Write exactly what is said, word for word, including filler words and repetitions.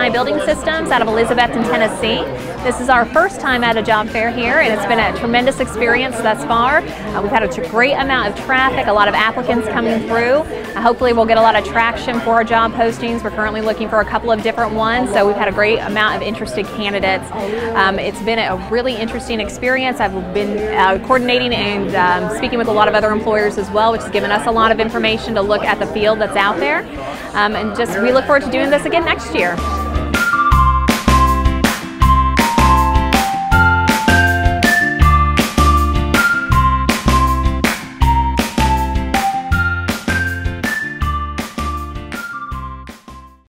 Building Systems out of Elizabethton, Tennessee. This is our first time at a job fair here, and it's been a tremendous experience thus far. Uh, we've had a great amount of traffic, a lot of applicants coming through. Uh, hopefully we'll get a lot of traction for our job postings. We're currently looking for a couple of different ones, so we've had a great amount of interested candidates. Um, it's been a really interesting experience. I've been uh, coordinating and um, speaking with a lot of other employers as well, which has given us a lot of information to look at the field that's out there. Um, and just we look forward to doing this again next year.